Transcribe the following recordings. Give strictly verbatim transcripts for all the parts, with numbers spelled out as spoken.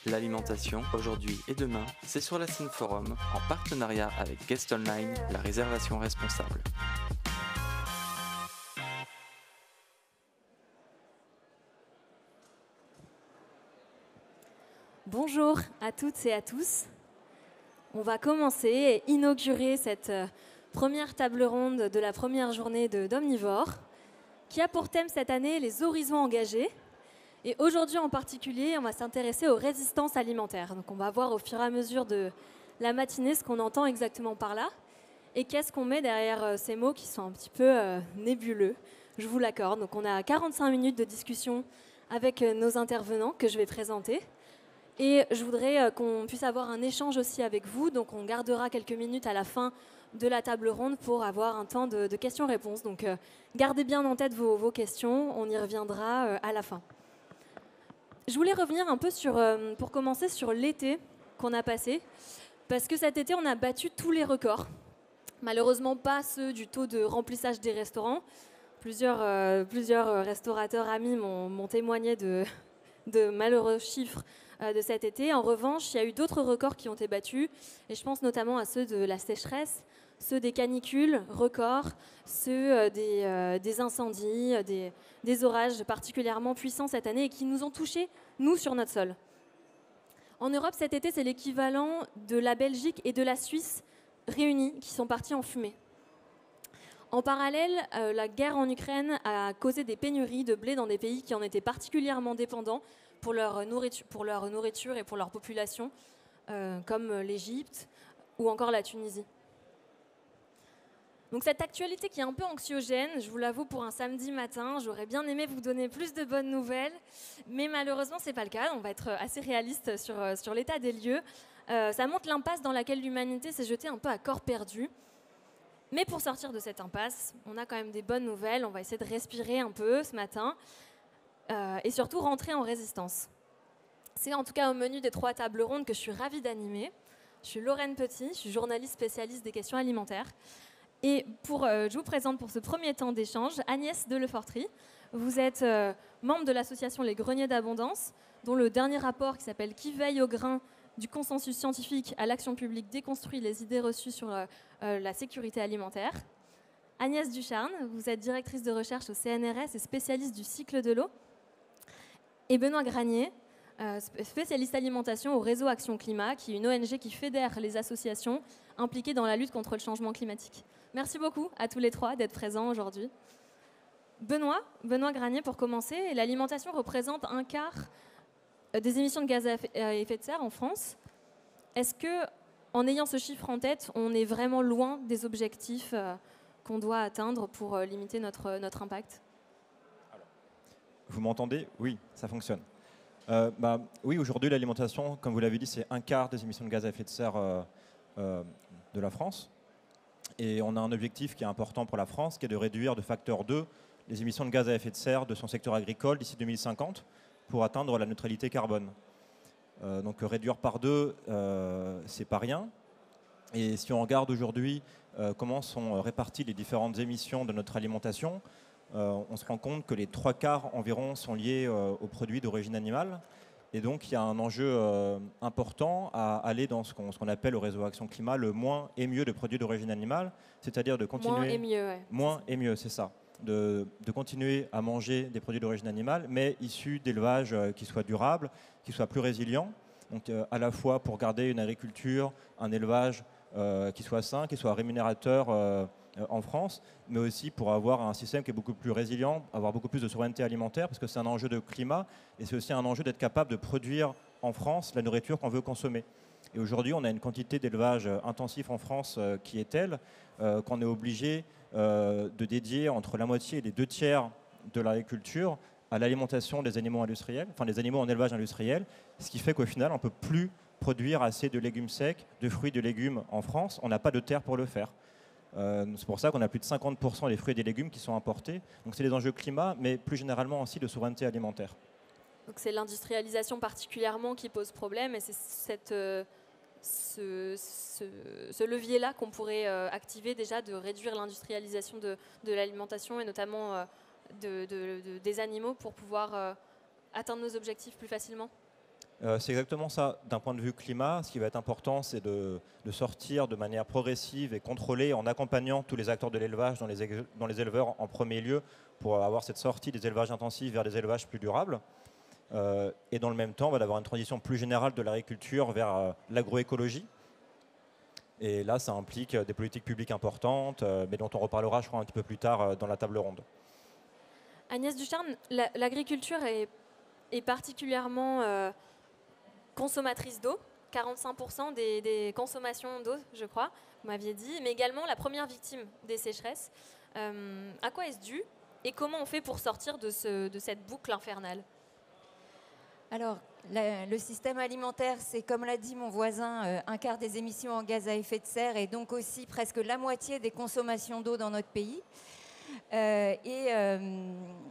L'alimentation, aujourd'hui et demain, c'est sur la scène Forum, en partenariat avec Guest Online, la réservation responsable. Bonjour à toutes et à tous. On va commencer et inaugurer cette première table ronde de la première journée de d'Omnivore, qui a pour thème cette année les horizons engagés. Et aujourd'hui en particulier, on va s'intéresser aux résistances alimentaires. Donc on va voir au fur et à mesure de la matinée ce qu'on entend exactement par là et qu'est-ce qu'on met derrière ces mots qui sont un petit peu euh, nébuleux. Je vous l'accorde. Donc on a quarante-cinq minutes de discussion avec nos intervenants que je vais présenter. Et je voudrais qu'on puisse avoir un échange aussi avec vous. Donc on gardera quelques minutes à la fin de la table ronde pour avoir un temps de, de questions-réponses. Donc euh, gardez bien en tête vos, vos questions, on y reviendra euh, à la fin. Je voulais revenir un peu sur, euh, pour commencer sur l'été qu'on a passé. Parce que cet été, on a battu tous les records. Malheureusement pas ceux du taux de remplissage des restaurants. Plusieurs, euh, plusieurs restaurateurs amis m'ont témoigné de, de malheureux chiffres de cet été. En revanche, il y a eu d'autres records qui ont été battus, et je pense notamment à ceux de la sécheresse, ceux des canicules, records, ceux des, euh, des incendies, des, des orages particulièrement puissants cette année et qui nous ont touchés, nous, sur notre sol. En Europe, cet été, c'est l'équivalent de la Belgique et de la Suisse réunis qui sont partis en fumée. En parallèle, euh, la guerre en Ukraine a causé des pénuries de blé dans des pays qui en étaient particulièrement dépendants pour leur nourriture, pour leur nourriture et pour leur population, euh, comme l'Égypte ou encore la Tunisie. Donc cette actualité qui est un peu anxiogène, je vous l'avoue, pour un samedi matin, j'aurais bien aimé vous donner plus de bonnes nouvelles, mais malheureusement c'est pas le cas. On va être assez réaliste sur, sur l'état des lieux. Euh, ça montre l'impasse dans laquelle l'humanité s'est jetée un peu à corps perdu. Mais pour sortir de cette impasse, on a quand même des bonnes nouvelles. On va essayer de respirer un peu ce matin. Euh, et surtout rentrer en résistance. C'est en tout cas au menu des trois tables rondes que je suis ravie d'animer. Je suis Lorraine Petit, je suis journaliste spécialiste des questions alimentaires. Et pour, euh, je vous présente pour ce premier temps d'échange Agnès Delefortrie. Vous êtes euh, membre de l'association Les Greniers d'Abondance, dont le dernier rapport qui s'appelle « Qui veille au grain du consensus scientifique à l'action publique déconstruit les idées reçues sur euh, euh, la sécurité alimentaire ». Agnès Ducharne, vous êtes directrice de recherche au C N R S et spécialiste du cycle de l'eau. Et Benoît Granier, euh, spécialiste alimentation au réseau Action Climat, qui est une O N G qui fédère les associations impliquées dans la lutte contre le changement climatique. Merci beaucoup à tous les trois d'être présents aujourd'hui. Benoît, Benoît Granier, pour commencer, l'alimentation représente un quart des émissions de gaz à effet de serre en France. Est-ce que, en ayant ce chiffre en tête, on est vraiment loin des objectifs euh, qu'on doit atteindre pour euh, limiter notre, notre impact ? Vous m'entendez? Oui, ça fonctionne. Euh, bah, oui, aujourd'hui, l'alimentation, comme vous l'avez dit, c'est un quart des émissions de gaz à effet de serre euh, euh, de la France. Et on a un objectif qui est important pour la France, qui est de réduire de facteur deux les émissions de gaz à effet de serre de son secteur agricole d'ici deux mille cinquante pour atteindre la neutralité carbone. Euh, donc réduire par deux, euh, c'est pas rien. Et si on regarde aujourd'hui euh, comment sont réparties les différentes émissions de notre alimentation, Euh, on se rend compte que les trois quarts environ sont liés euh, aux produits d'origine animale. Et donc, il y a un enjeu euh, important à aller dans ce qu'on ce qu'on appelle au réseau Action Climat le moins et mieux de produits d'origine animale, c'est-à-dire de continuer... Moins et mieux, ouais. Moins et mieux, c'est ça. De, de continuer à manger des produits d'origine animale, mais issus d'élevages euh, qui soient durables, qui soient plus résilients. Donc, euh, à la fois pour garder une agriculture, un élevage euh, qui soit sain, qui soit rémunérateur euh, en France, mais aussi pour avoir un système qui est beaucoup plus résilient, avoir beaucoup plus de souveraineté alimentaire, parce que c'est un enjeu de climat, et c'est aussi un enjeu d'être capable de produire en France la nourriture qu'on veut consommer. Et aujourd'hui, on a une quantité d'élevage intensif en France euh, qui est telle euh, qu'on est obligé euh, de dédier entre la moitié et les deux tiers de l'agriculture à l'alimentation des animaux industriels, enfin des animaux en élevage industriel, ce qui fait qu'au final, on ne peut plus produire assez de légumes secs, de fruits, de légumes en France. On n'a pas de terre pour le faire. Euh, c'est pour ça qu'on a plus de cinquante pour cent des fruits et des légumes qui sont importés. Donc c'est des enjeux climat, mais plus généralement aussi de souveraineté alimentaire. Donc c'est l'industrialisation particulièrement qui pose problème, et c'est cette, euh, ce, ce, ce levier-là qu'on pourrait euh, activer déjà, de réduire l'industrialisation de, de l'alimentation et notamment euh, de, de, de, des animaux pour pouvoir euh, atteindre nos objectifs plus facilement. Euh, c'est exactement ça. D'un point de vue climat, ce qui va être important, c'est de, de sortir de manière progressive et contrôlée en accompagnant tous les acteurs de l'élevage dans les, dans les éleveurs en premier lieu pour avoir cette sortie des élevages intensifs vers des élevages plus durables. Euh, et dans le même temps, on va avoir une transition plus générale de l'agriculture vers euh, l'agroécologie. Et là, ça implique des politiques publiques importantes, euh, mais dont on reparlera, je crois, un petit peu plus tard euh, dans la table ronde. Agnès Ducharme, la, l'agriculture est, est particulièrement euh, consommatrice d'eau, quarante-cinq pour cent des, des consommations d'eau, je crois, vous m'aviez dit, mais également la première victime des sécheresses. Euh, à quoi est-ce dû et comment on fait pour sortir de, ce, de cette boucle infernale ? Alors, la, le système alimentaire, c'est, comme l'a dit mon voisin, euh, un quart des émissions en gaz à effet de serre et donc aussi presque la moitié des consommations d'eau dans notre pays. Euh, et, euh,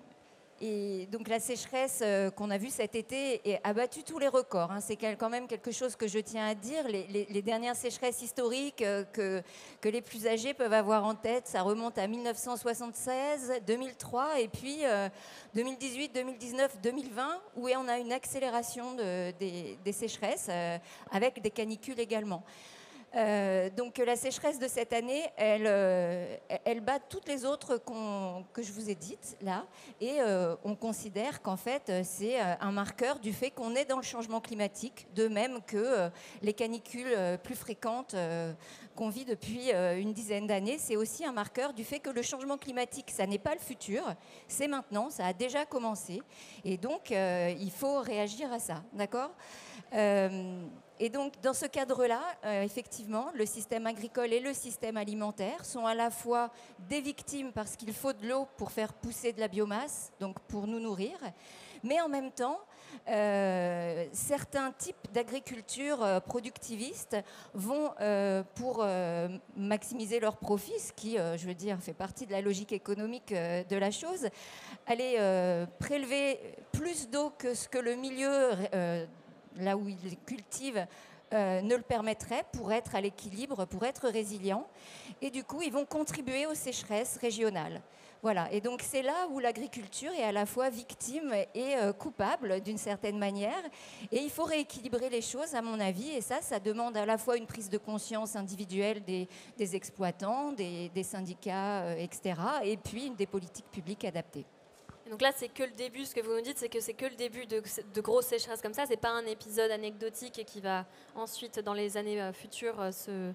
et donc la sécheresse euh, qu'on a vue cet été a battu tous les records. Hein. C'est quand même quelque chose que je tiens à dire. Les, les, les dernières sécheresses historiques euh, que, que les plus âgés peuvent avoir en tête, ça remonte à mille neuf cent soixante-seize, deux mille trois et puis euh, deux mille dix-huit, deux mille dix-neuf, deux mille vingt, où on a une accélération de, des, des sécheresses euh, avec des canicules également. Euh, donc la sécheresse de cette année, elle, euh, elle bat toutes les autres qu'on, que je vous ai dites là, et euh, on considère qu'en fait c'est un marqueur du fait qu'on est dans le changement climatique, de même que euh, les canicules euh, plus fréquentes euh, qu'on vit depuis euh, une dizaine d'années, c'est aussi un marqueur du fait que le changement climatique, ça n'est pas le futur, c'est maintenant, ça a déjà commencé, et donc euh, il faut réagir à ça, d'accord ? euh, Et donc, dans ce cadre-là, euh, effectivement, le système agricole et le système alimentaire sont à la fois des victimes parce qu'il faut de l'eau pour faire pousser de la biomasse, donc pour nous nourrir, mais en même temps, euh, certains types d'agriculture euh, productiviste vont, euh, pour euh, maximiser leurs profits, ce qui, euh, je veux dire, fait partie de la logique économique euh, de la chose, aller euh, prélever plus d'eau que ce que le milieu... Euh, là où ils cultivent, euh, ne le permettrait pour être à l'équilibre, pour être résilient. Et du coup, ils vont contribuer aux sécheresses régionales. Voilà. Et donc, c'est là où l'agriculture est à la fois victime et euh, coupable, d'une certaine manière. Et il faut rééquilibrer les choses, à mon avis. Et ça, ça demande à la fois une prise de conscience individuelle des, des exploitants, des, des syndicats, euh, et cetera. Et puis, des politiques publiques adaptées. Et donc là, c'est que le début. Ce que vous nous dites, c'est que c'est que le début de, de grosses sécheresses comme ça. C'est pas un épisode anecdotique et qui va ensuite, dans les années futures, se,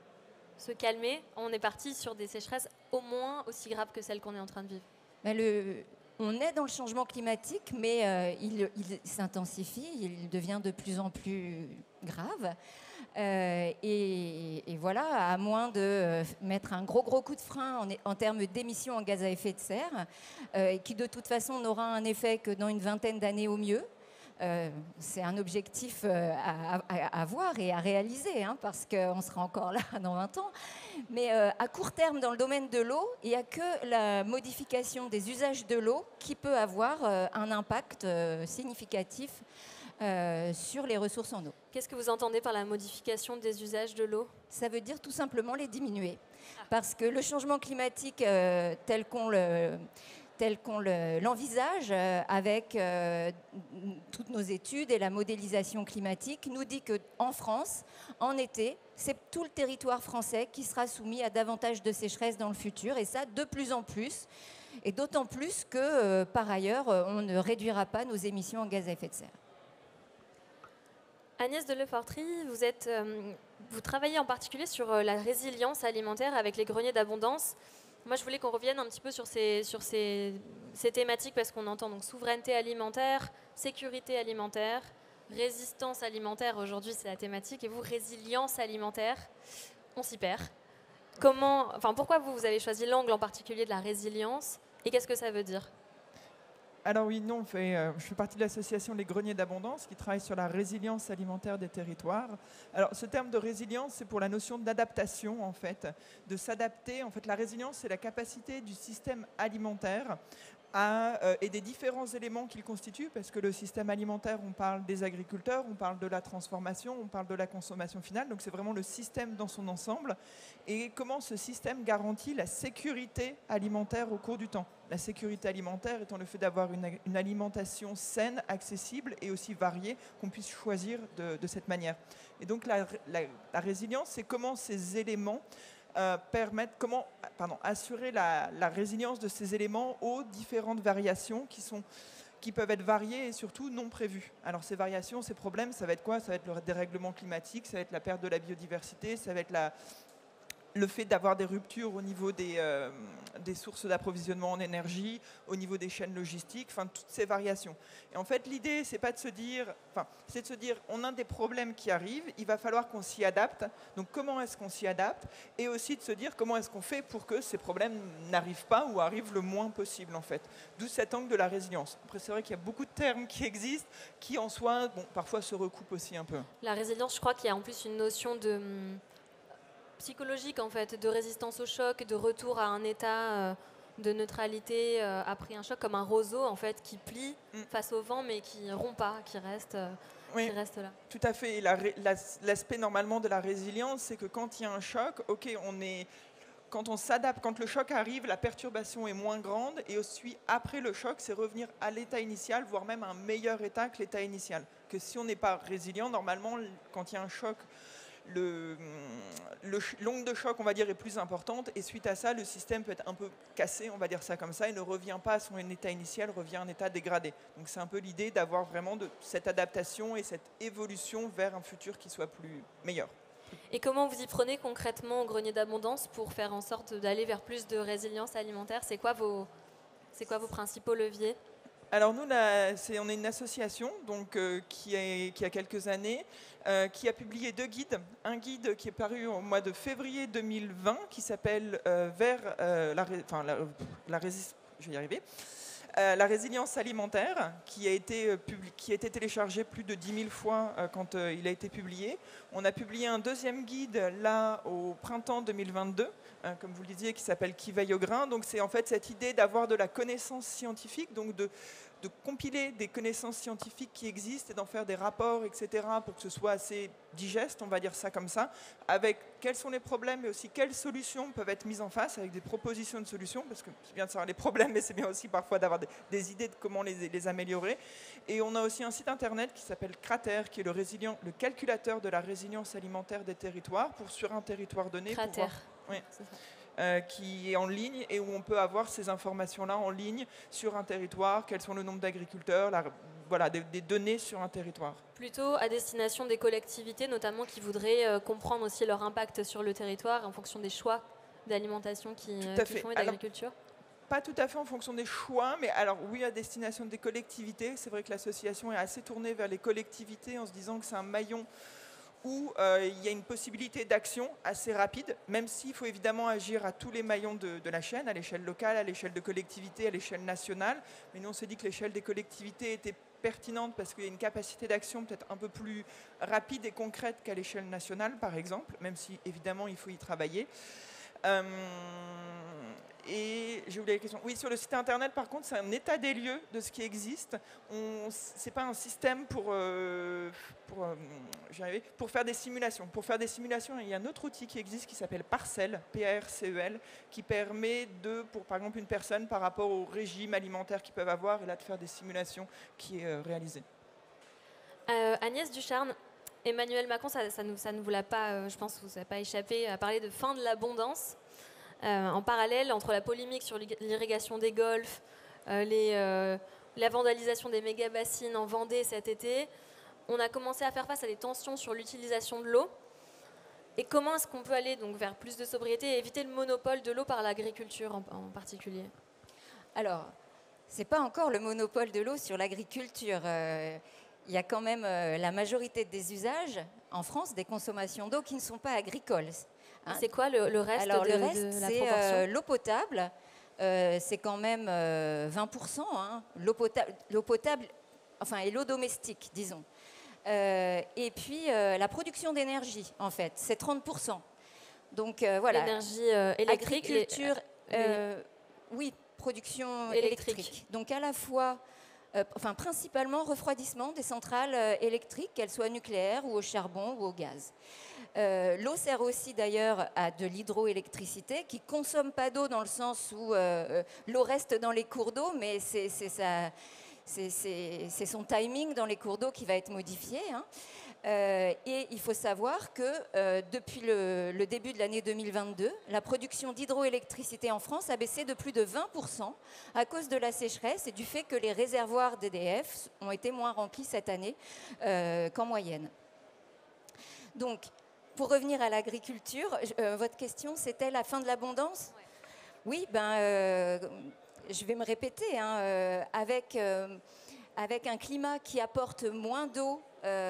se calmer. On est parti sur des sécheresses au moins aussi graves que celles qu'on est en train de vivre. Mais le, on est dans le changement climatique, mais euh, il, il s'intensifie, il devient de plus en plus grave. Euh, et, et voilà, à moins de mettre un gros gros coup de frein en, en termes d'émissions en gaz à effet de serre, euh, qui de toute façon n'aura un effet que dans une vingtaine d'années au mieux. Euh, c'est un objectif euh, à, à, à voir et à réaliser, hein, parce qu'on sera encore là dans vingt ans. Mais euh, à court terme, dans le domaine de l'eau, il n'y a que la modification des usages de l'eau qui peut avoir euh, un impact euh, significatif Euh, sur les ressources en eau. Qu'est-ce que vous entendez par la modification des usages de l'eau ? Ça veut dire tout simplement les diminuer. Ah. Parce que le changement climatique euh, tel qu'on le... tel qu'on le, l'envisage euh, avec euh, toutes nos études et la modélisation climatique, nous dit qu'en France, en été, c'est tout le territoire français qui sera soumis à davantage de sécheresse dans le futur, et ça de plus en plus, et d'autant plus que, euh, par ailleurs, on ne réduira pas nos émissions en gaz à effet de serre. Agnès de Lefortry, vous, êtes, euh, vous travaillez en particulier sur euh, la résilience alimentaire avec les greniers d'abondance. Moi, je voulais qu'on revienne un petit peu sur ces, sur ces, ces thématiques parce qu'on entend donc souveraineté alimentaire, sécurité alimentaire, résistance alimentaire. Aujourd'hui, c'est la thématique. Et vous, résilience alimentaire, on s'y perd. Comment, enfin, pourquoi vous, vous avez choisi l'angle en particulier de la résilience et qu'est-ce que ça veut dire ? Alors oui, non, on fait, euh, je fais partie de l'association Les Greniers d'Abondance qui travaille sur la résilience alimentaire des territoires. Alors ce terme de résilience, c'est pour la notion d'adaptation en fait, de s'adapter. En fait, la résilience, c'est la capacité du système alimentaire à, euh, et des différents éléments qu'il constitue, parce que le système alimentaire, on parle des agriculteurs, on parle de la transformation, on parle de la consommation finale, donc c'est vraiment le système dans son ensemble, et comment ce système garantit la sécurité alimentaire au cours du temps. La sécurité alimentaire étant le fait d'avoir une, une alimentation saine, accessible et aussi variée, qu'on puisse choisir de, de cette manière. Et donc la, la, la résilience, c'est comment ces éléments Euh, permettre, comment pardon, assurer la, la résilience de ces éléments aux différentes variations qui, sont, qui peuvent être variées et surtout non prévues. Alors ces variations, ces problèmes, ça va être quoi? Ça va être le dérèglement climatique, ça va être la perte de la biodiversité, ça va être la, le fait d'avoir des ruptures au niveau des, euh, des sources d'approvisionnement en énergie, au niveau des chaînes logistiques, enfin toutes ces variations. Et en fait, l'idée, c'est pas de se dire, enfin, c'est de se dire, on a des problèmes qui arrivent, il va falloir qu'on s'y adapte. Donc, comment est-ce qu'on s'y adapte? Et aussi de se dire, comment est-ce qu'on fait pour que ces problèmes n'arrivent pas ou arrivent le moins possible, en fait. D'où cet angle de la résilience. Après, c'est vrai qu'il y a beaucoup de termes qui existent, qui en soi, bon, parfois se recoupent aussi un peu. La résilience, je crois qu'il y a en plus une notion de psychologique en fait, de résistance au choc, de retour à un état euh, de neutralité euh, après un choc, comme un roseau en fait qui plie mm. face au vent mais qui rompt pas, qui reste, euh, oui, qui reste là. Tout à fait. La, la, l'aspect normalement de la résilience, c'est que quand il y a un choc, ok, on est, quand on s'adapte, quand le choc arrive, la perturbation est moins grande et ensuite après le choc, c'est revenir à l'état initial, voire même un meilleur état que l'état initial. Que si on n'est pas résilient, normalement, quand il y a un choc, Le, le, l'onde de choc, on va dire, est plus importante et suite à ça, le système peut être un peu cassé, on va dire ça comme ça, et ne revient pas à son état initial, revient à un état dégradé. Donc c'est un peu l'idée d'avoir vraiment de, cette adaptation et cette évolution vers un futur qui soit plus meilleur. Et comment vous y prenez concrètement au Grenier d'Abondance pour faire en sorte d'aller vers plus de résilience alimentaire? C'est quoi vos, c'est quoi vos principaux leviers? Alors nous, la, c'est, on est une association donc, euh, qui, est, qui a quelques années, euh, qui a publié deux guides. Un guide qui est paru au mois de février deux mille vingt, qui s'appelle euh, Vers euh, la, enfin, la, la, résist, je vais y arriver, euh, la résilience alimentaire, qui a, été, publi- qui a été téléchargé plus de dix mille fois euh, quand euh, il a été publié. On a publié un deuxième guide là au printemps deux mille vingt-deux, hein, comme vous le disiez, qui s'appelle Qui veille au grain. Donc c'est en fait cette idée d'avoir de la connaissance scientifique, donc de de compiler des connaissances scientifiques qui existent et d'en faire des rapports, et cetera, pour que ce soit assez digeste, on va dire ça comme ça, avec quels sont les problèmes et aussi quelles solutions peuvent être mises en face, avec des propositions de solutions, parce que c'est bien de savoir les problèmes, mais c'est bien aussi parfois d'avoir des, des idées de comment les, les améliorer. Et on a aussi un site internet qui s'appelle Cratère, qui est le, résilient, le calculateur de la résilience alimentaire des territoires, pour sur un territoire donné... Cratère. Pouvoir, oui. C'est ça. Euh, qui est en ligne et où on peut avoir ces informations-là en ligne sur un territoire, quels sont le nombre d'agriculteurs, la, voilà, des, des données sur un territoire. Plutôt à destination des collectivités, notamment qui voudraient euh, comprendre aussi leur impact sur le territoire en fonction des choix d'alimentation qui, euh, qui font et d'agriculture. Pas tout à fait en fonction des choix, mais alors oui, à destination des collectivités. C'est vrai que l'association est assez tournée vers les collectivités en se disant que c'est un maillon où euh, il y a une possibilité d'action assez rapide, même s'il faut évidemment agir à tous les maillons de, de la chaîne, à l'échelle locale, à l'échelle de collectivité, à l'échelle nationale. Mais nous, on s'est dit que l'échelle des collectivités était pertinente parce qu'il y a une capacité d'action peut-être un peu plus rapide et concrète qu'à l'échelle nationale, par exemple, même si évidemment il faut y travailler. Euh, Et j'ai oublié la question. Oui, sur le site internet, par contre, c'est un état des lieux de ce qui existe. Ce n'est pas un système pour, euh, pour, euh, j'y arrive, pour faire des simulations. Pour faire des simulations, il y a un autre outil qui existe qui s'appelle Parcel, P A R C E L, qui permet de, pour par exemple une personne, par rapport au régime alimentaire qu'ils peuvent avoir, et là de faire des simulations qui est euh, réalisée. Euh, Agnès Ducharne, Emmanuel Macron, ça, ça, ne, ça ne vous l'a pas, euh, je pense que vous n'a pas échappé, à parler de fin de l'abondance. Euh, en parallèle, entre la polémique sur l'irrigation des golfs, euh, les, euh, la vandalisation des méga-bassines en Vendée cet été, on a commencé à faire face à des tensions sur l'utilisation de l'eau. Et comment est-ce qu'on peut aller donc, vers plus de sobriété et éviter le monopole de l'eau par l'agriculture en, en particulier? Alors, ce n'est pas encore le monopole de l'eau sur l'agriculture. Euh, il y a quand même euh, la majorité des usages en France, des consommations d'eau qui ne sont pas agricoles. Hein? C'est quoi le, le reste Alors, de, le reste, de la c'est proportion euh, l'eau potable. Euh, c'est quand même euh, vingt pour cent. Hein. L'eau potable, l'eau potable, enfin, et l'eau domestique, disons. Euh, et puis, euh, la production d'énergie, en fait, c'est trente pour cent. Donc, euh, voilà. L'énergie euh, électrique. Agriculture, les... euh, oui, production Électrique. électrique. Donc à la fois, euh, enfin principalement refroidissement des centrales euh, électriques, qu'elles soient nucléaires ou au charbon ou au gaz. Euh, l'eau sert aussi d'ailleurs à de l'hydroélectricité qui ne consomme pas d'eau dans le sens où euh, l'eau reste dans les cours d'eau, mais c'est, c'est, ça, c'est, c'est, c'est son timing dans les cours d'eau qui va être modifié. Hein. Euh, et il faut savoir que euh, depuis le, le début de l'année deux mille vingt-deux, la production d'hydroélectricité en France a baissé de plus de vingt pour cent à cause de la sécheresse et du fait que les réservoirs d'E D F ont été moins remplis cette année euh, qu'en moyenne. Donc, pour revenir à l'agriculture, euh, votre question, c'était la fin de l'abondance ? Ouais. Oui, ben, euh, je vais me répéter. Hein, euh, avec, euh, avec un climat qui apporte moins d'eau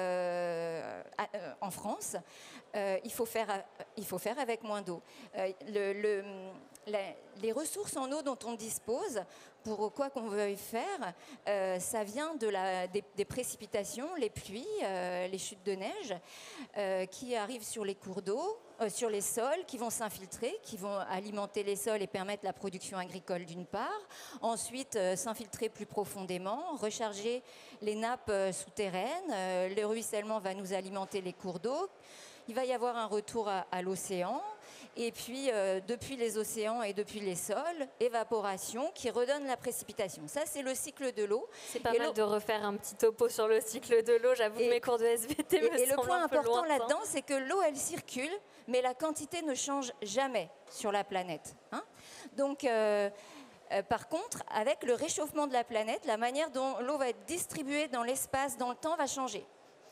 euh, à, euh, en France, euh, il faut faire, il faut faire avec moins d'eau. Euh, le, le, la, les ressources en eau dont on dispose, pour quoi qu'on veuille faire, euh, ça vient de la, des, des précipitations, les pluies, euh, les chutes de neige euh, qui arrivent sur les cours d'eau, euh, sur les sols, qui vont s'infiltrer, qui vont alimenter les sols et permettre la production agricole d'une part. Ensuite, euh, s'infiltrer plus profondément, recharger les nappes euh, souterraines. Euh, le ruissellement va nous alimenter les cours d'eau. Il va y avoir un retour à, à l'océan. Et puis, euh, depuis les océans et depuis les sols, évaporation qui redonne la précipitation. Ça, c'est le cycle de l'eau. C'est pas et mal de refaire un petit topo sur le cycle de l'eau. J'avoue que mes cours de S V T me Et, et le semblent point un peu important lointains. là-dedans, c'est que l'eau, elle circule, mais la quantité ne change jamais sur la planète. Hein. Donc, euh, euh, par contre, avec le réchauffement de la planète, la manière dont l'eau va être distribuée dans l'espace, dans le temps, va changer.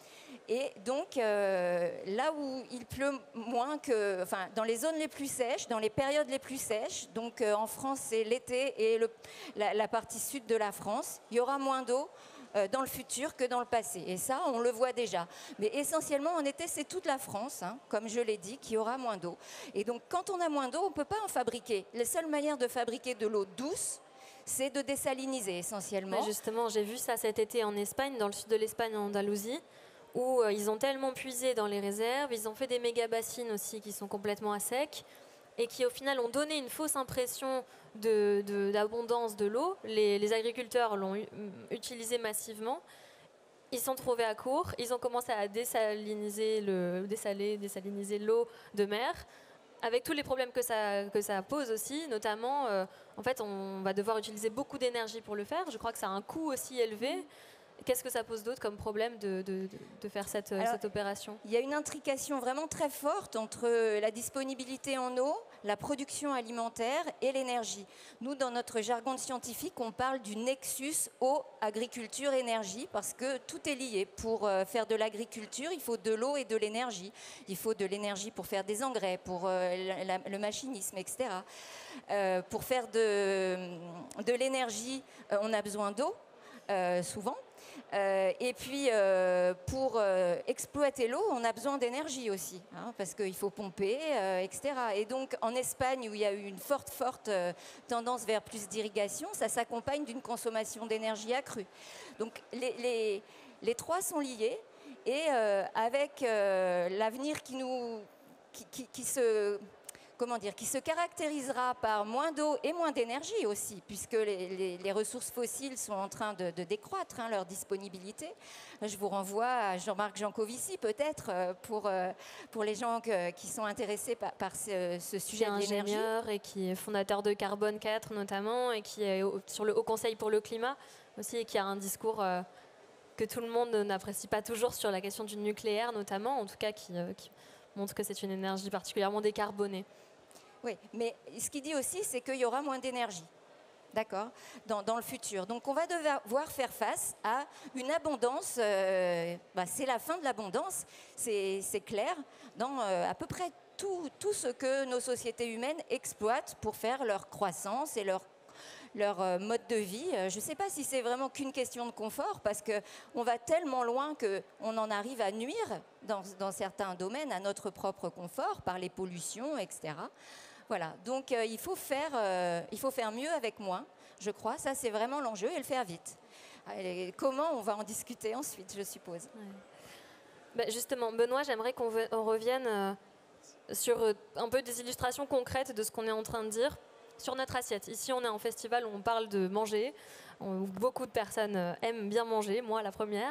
Et donc, euh, là où il pleut moins que... Enfin, dans les zones les plus sèches, dans les périodes les plus sèches, donc euh, en France, c'est l'été et le, la, la partie sud de la France, il y aura moins d'eau euh, dans le futur que dans le passé. Et ça, on le voit déjà. Mais essentiellement, en été, c'est toute la France, hein, comme je l'ai dit, qui aura moins d'eau. Et donc, quand on a moins d'eau, on ne peut pas en fabriquer. La seule manière de fabriquer de l'eau douce, c'est de désaliniser essentiellement. Mais justement, j'ai vu ça cet été en Espagne, dans le sud de l'Espagne, en Andalousie, où euh, ils ont tellement puisé dans les réserves, ils ont fait des méga bassines aussi qui sont complètement à sec et qui au final ont donné une fausse impression de, de, d'abondance de l'eau. Les, les agriculteurs l'ont u- utilisé massivement. Ils sont trouvés à court, ils ont commencé à désaliniser, le, dessaler, désaliniser l'eau de mer, avec tous les problèmes que ça, que ça pose aussi, notamment, euh, en fait, on va devoir utiliser beaucoup d'énergie pour le faire. Je crois que ça a un coût aussi élevé. Qu'est-ce que ça pose d'autre comme problème de, de, de faire cette, Alors, cette opération ? Il y a une intrication vraiment très forte entre la disponibilité en eau, la production alimentaire et l'énergie. Nous, dans notre jargon scientifique, on parle du nexus eau, agriculture, énergie, parce que tout est lié. Pour faire de l'agriculture, il faut de l'eau et de l'énergie. Il faut de l'énergie pour faire des engrais, pour la, la, le machinisme, et cetera. Euh, pour faire de, de l'énergie, on a besoin d'eau, euh, souvent. Euh, et puis, euh, pour euh, exploiter l'eau, on a besoin d'énergie aussi, hein, parce qu'il faut pomper, euh, et cetera. Et donc, en Espagne, où il y a eu une forte, forte euh, tendance vers plus d'irrigation, ça s'accompagne d'une consommation d'énergie accrue. Donc, les, les, les trois sont liés, et euh, avec euh, l'avenir qui nous, qui, qui, qui se... Comment dire, qui se caractérisera par moins d'eau et moins d'énergie aussi, puisque les, les, les ressources fossiles sont en train de, de décroître, hein, leur disponibilité. Je vous renvoie à Jean-Marc Jancovici, peut-être, pour, pour les gens que, qui sont intéressés par, par ce, ce sujet de l'énergie. Qui est ingénieur et qui est fondateur de Carbone quatre notamment, et qui est au, sur le Haut Conseil pour le climat aussi, et qui a un discours euh, que tout le monde n'apprécie pas toujours sur la question du nucléaire notamment, en tout cas qui, euh, qui montre que c'est une énergie particulièrement décarbonée. Oui, mais ce qu'il dit aussi, c'est qu'il y aura moins d'énergie, d'accord, dans, dans le futur. Donc, on va devoir faire face à une abondance, euh, bah, c'est la fin de l'abondance, c'est, c'est clair, dans euh, à peu près tout, tout ce que nos sociétés humaines exploitent pour faire leur croissance et leur leur euh, mode de vie. Euh, je ne sais pas si c'est vraiment qu'une question de confort, parce qu'on va tellement loin qu'on en arrive à nuire dans, dans certains domaines à notre propre confort, par les pollutions, et cetera. Voilà, donc euh, il, faut faire, euh, il faut faire mieux avec moins, je crois. Ça, c'est vraiment l'enjeu, et le faire vite. Et comment, on va en discuter ensuite, je suppose. Ouais. Ben justement, Benoît, j'aimerais qu'on ve- on revienne euh, sur euh, un peu des illustrations concrètes de ce qu'on est en train de dire. sur notre assiette. Ici, on est en festival où on parle de manger. On, beaucoup de personnes aiment bien manger, moi la première.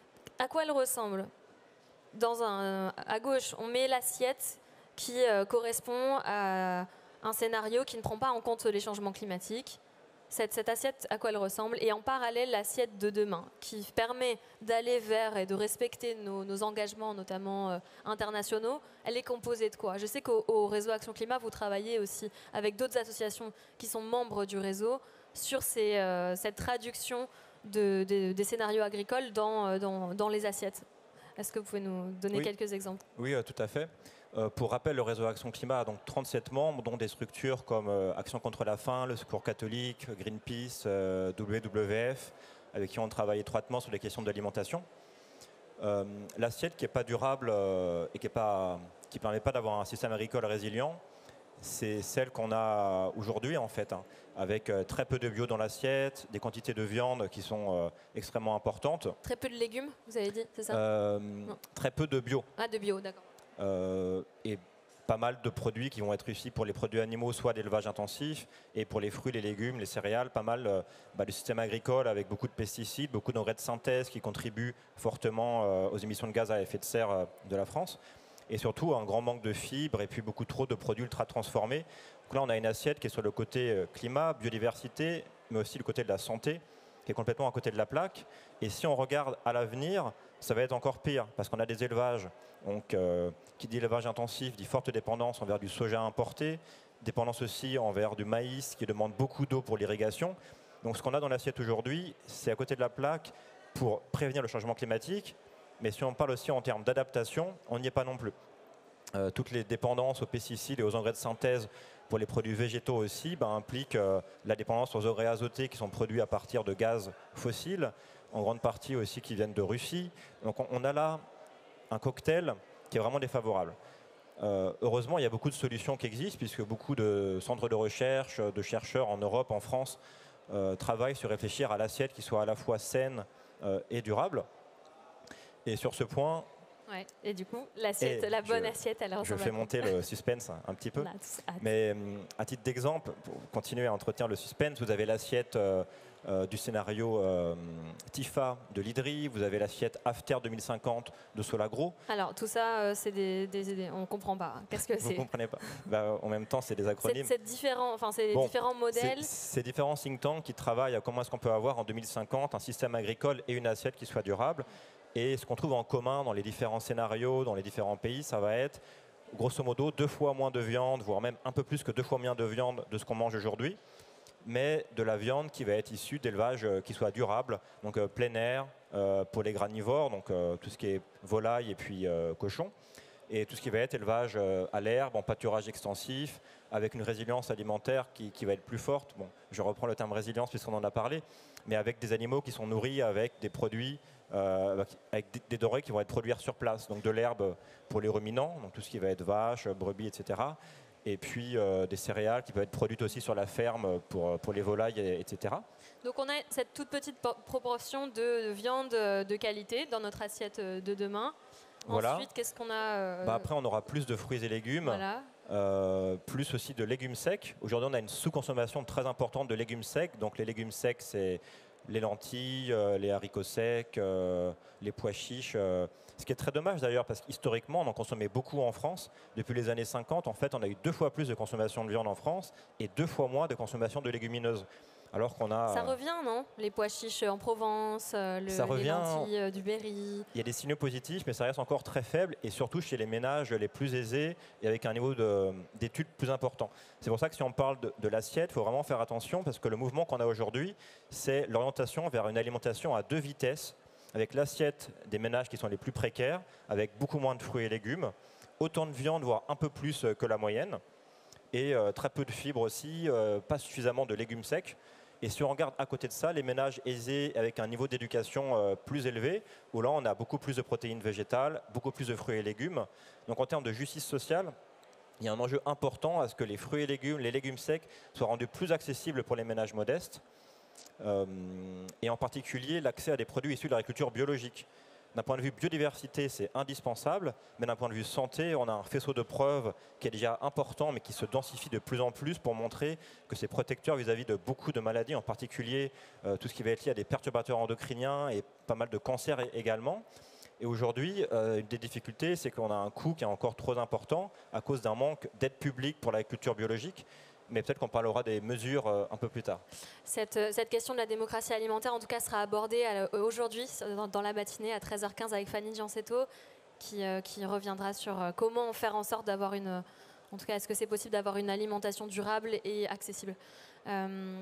À quoi elle ressemble? Dans un, à gauche, on met l'assiette qui euh, correspond à un scénario qui ne prend pas en compte les changements climatiques. Cette, cette assiette, à quoi elle ressemble? Et en parallèle, l'assiette de demain, qui permet d'aller vers et de respecter nos, nos engagements, notamment euh, internationaux. Elle est composée de quoi? Je sais qu'au au réseau Action Climat, vous travaillez aussi avec d'autres associations qui sont membres du réseau sur ces, euh, cette traduction de, de, des scénarios agricoles dans, dans, dans les assiettes. Est-ce que vous pouvez nous donner oui. quelques exemples? Oui, euh, tout à fait. Euh, pour rappel, le réseau Action Climat a donc trente-sept membres, dont des structures comme euh, Action contre la faim, le Secours catholique, Greenpeace, euh, W W F, avec qui on travaille étroitement sur les questions d'alimentation. Euh, L'assiette qui n'est pas durable euh, et qui ne permet pas d'avoir un système agricole résilient, c'est celle qu'on a aujourd'hui en fait, hein, avec euh, très peu de bio dans l'assiette, des quantités de viande qui sont euh, extrêmement importantes. Très peu de légumes, vous avez dit, c'est ça? euh, Très peu de bio. Ah, de bio, d'accord. Euh, et pas mal de produits qui vont être ici pour les produits animaux, soit d'élevage intensif, et pour les fruits, les légumes, les céréales, pas mal euh, bah, du système agricole avec beaucoup de pesticides, beaucoup d'engrais de synthèse qui contribuent fortement euh, aux émissions de gaz à effet de serre euh, de la France. Et surtout un grand manque de fibres et puis beaucoup trop de produits ultra transformés. Donc là, on a une assiette qui est sur le côté euh, climat, biodiversité, mais aussi le côté de la santé, qui est complètement à côté de la plaque. Et si on regarde à l'avenir, ça va être encore pire, parce qu'on a des élevages. Donc, euh, qui dit élevage intensif dit forte dépendance envers du soja importé, dépendance aussi envers du maïs qui demande beaucoup d'eau pour l'irrigation. Donc ce qu'on a dans l'assiette aujourd'hui, c'est à côté de la plaque pour prévenir le changement climatique, mais si on parle aussi en termes d'adaptation, on n'y est pas non plus. Euh, toutes les dépendances aux pesticides et aux engrais de synthèse pour les produits végétaux aussi bah, impliquent euh, la dépendance aux engrais azotés qui sont produits à partir de gaz fossiles, en grande partie aussi qui viennent de Russie. Donc on, on a là un cocktail qui est vraiment défavorable. Euh, heureusement, il y a beaucoup de solutions qui existent, puisque beaucoup de centres de recherche, de chercheurs en Europe, en France, euh, travaillent sur réfléchir à l'assiette qui soit à la fois saine euh, et durable. Et sur ce point... Ouais. Et du coup, l'assiette, la bonne je, assiette, alors je fais monter le suspense un petit peu. Mais à titre d'exemple, pour continuer à entretenir le suspense, vous avez l'assiette... Euh, Euh, du scénario euh, Tifa de l'Idri, vous avez l'assiette After deux mille cinquante de Solagro. Alors tout ça, euh, c'est des, des, des, on ne comprend pas. Qu'est-ce que c'est? Vous ne comprenez pas. Bah, en même temps, c'est des acronymes. C'est différent, enfin, c'est bon, différents modèles. C'est différents think tanks qui travaillent à comment est-ce qu'on peut avoir en deux mille cinquante un système agricole et une assiette qui soit durable. Et ce qu'on trouve en commun dans les différents scénarios, dans les différents pays, ça va être grosso modo deux fois moins de viande, voire même un peu plus que deux fois moins de viande de ce qu'on mange aujourd'hui, mais de la viande qui va être issue d'élevage euh, qui soit durable, donc euh, plein air euh, pour les granivores, donc euh, tout ce qui est volaille et puis euh, cochon, et tout ce qui va être élevage euh, à l'herbe, en pâturage extensif, avec une résilience alimentaire qui, qui va être plus forte. Bon, je reprends le terme résilience puisqu'on en a parlé, mais avec des animaux qui sont nourris avec des produits, euh, avec des, des denrées qui vont être produites sur place, donc de l'herbe pour les ruminants, donc tout ce qui va être vaches, brebis, et cetera, et puis euh, des céréales qui peuvent être produites aussi sur la ferme pour, pour les volailles, et cetera. Donc on a cette toute petite proportion de viande de qualité dans notre assiette de demain. Voilà. Ensuite, qu'est-ce qu'on a euh... bah Après, on aura plus de fruits et légumes, voilà. euh, plus aussi de légumes secs. Aujourd'hui, on a une sous-consommation très importante de légumes secs. Donc les légumes secs, c'est les lentilles, euh, les haricots secs, euh, les pois chiches. Euh, ce qui est très dommage d'ailleurs, parce qu'historiquement, on en consommait beaucoup en France. Depuis les années cinquante, en fait, on a eu deux fois plus de consommation de viande en France et deux fois moins de consommation de légumineuses. Alors qu'on a... Ça revient, non? Les pois chiches en Provence, le, ça revient, les lentilles du Berry. Il y a des signaux positifs, mais ça reste encore très faible, et surtout chez les ménages les plus aisés et avec un niveau d'études plus important. C'est pour ça que si on parle de, de l'assiette, il faut vraiment faire attention, parce que le mouvement qu'on a aujourd'hui, c'est l'orientation vers une alimentation à deux vitesses, avec l'assiette des ménages qui sont les plus précaires, avec beaucoup moins de fruits et légumes, autant de viande, voire un peu plus que la moyenne, et euh, très peu de fibres aussi, euh, pas suffisamment de légumes secs. Et si on regarde à côté de ça, les ménages aisés avec un niveau d'éducation euh, plus élevé, où là on a beaucoup plus de protéines végétales, beaucoup plus de fruits et légumes. Donc en termes de justice sociale, il y a un enjeu important à ce que les fruits et légumes, les légumes secs soient rendus plus accessibles pour les ménages modestes, euh, et en particulier l'accès à des produits issus de l'agriculture biologique. D'un point de vue biodiversité, c'est indispensable, mais d'un point de vue santé, on a un faisceau de preuves qui est déjà important, mais qui se densifie de plus en plus pour montrer que c'est protecteur vis-à-vis de beaucoup de maladies, en particulier euh, tout ce qui va être lié à des perturbateurs endocriniens et pas mal de cancers également. Et aujourd'hui, euh, une des difficultés, c'est qu'on a un coût qui est encore trop important à cause d'un manque d'aide publique pour l'agriculture biologique. Mais peut-être qu'on parlera des mesures euh, un peu plus tard. Cette, cette question de la démocratie alimentaire, en tout cas, sera abordée aujourd'hui dans, dans la matinée à treize heures quinze avec Fanny Giancetto, qui, euh, qui reviendra sur euh, comment faire en sorte d'avoir une... En tout cas, est-ce que c'est possible d'avoir une alimentation durable et accessible. Euh,